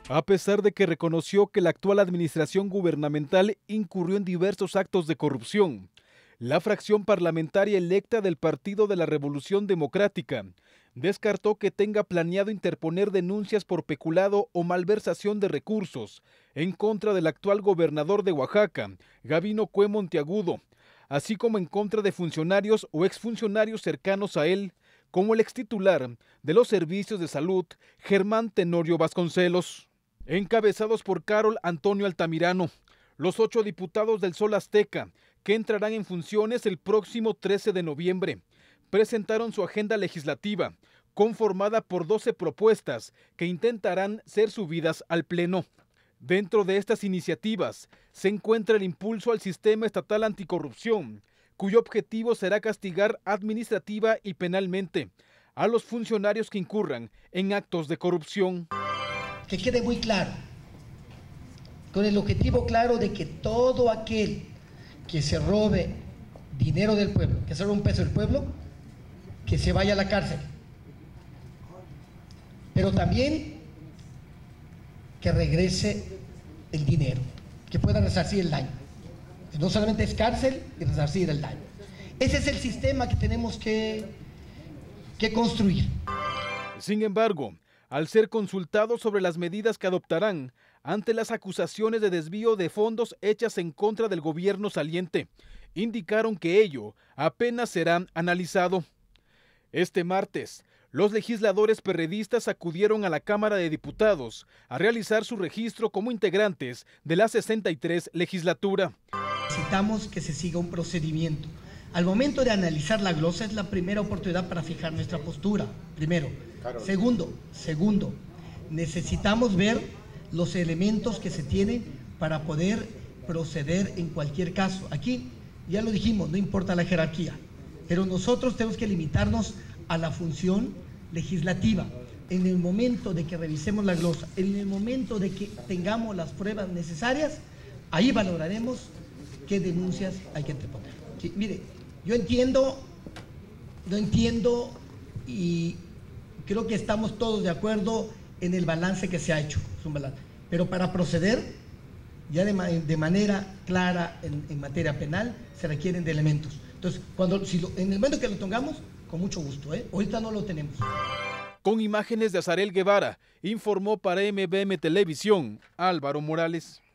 A pesar de que reconoció que la actual administración gubernamental incurrió en diversos actos de corrupción, la fracción parlamentaria electa del Partido de la Revolución Democrática descartó que tenga planeado interponer denuncias por peculado o malversación de recursos en contra del actual gobernador de Oaxaca, Gabino Cue Monteagudo, así como en contra de funcionarios o exfuncionarios cercanos a él, como el extitular de los servicios de salud, Germán Tenorio Vasconcelos. Encabezados por Carol Antonio Altamirano, los 8 diputados del Sol Azteca, que entrarán en funciones el próximo 13 de noviembre, presentaron su agenda legislativa, conformada por 12 propuestas que intentarán ser subidas al Pleno. Dentro de estas iniciativas se encuentra el impulso al sistema estatal anticorrupción, cuyo objetivo será castigar administrativa y penalmente a los funcionarios que incurran en actos de corrupción. Que quede muy claro, con el objetivo claro de que todo aquel que se robe dinero del pueblo, que se robe un peso del pueblo, que se vaya a la cárcel. Pero también que regrese el dinero, que pueda resarcir el daño. Que no solamente es cárcel y resarcir el daño. Ese es el sistema que tenemos que construir. Sin embargo, al ser consultados sobre las medidas que adoptarán ante las acusaciones de desvío de fondos hechas en contra del gobierno saliente, indicaron que ello apenas será analizado. Este martes, los legisladores perredistas acudieron a la Cámara de Diputados a realizar su registro como integrantes de la 63 legislatura. Necesitamos que se siga un procedimiento. Al momento de analizar la glosa es la primera oportunidad para fijar nuestra postura, primero. Segundo, necesitamos ver los elementos que se tienen para poder proceder en cualquier caso. Aquí, ya lo dijimos, no importa la jerarquía, pero nosotros tenemos que limitarnos a la función legislativa. En el momento de que revisemos la glosa, en el momento de que tengamos las pruebas necesarias, ahí valoraremos qué denuncias hay que interponer. Sí, mire, yo entiendo y creo que estamos todos de acuerdo en el balance que se ha hecho, es un balance. Pero para proceder, ya de manera clara en materia penal, se requieren de elementos. Entonces, en el momento que lo tengamos, con mucho gusto, ahorita no lo tenemos. Con imágenes de Azarel Guevara, informó para MBM Televisión, Álvaro Morales.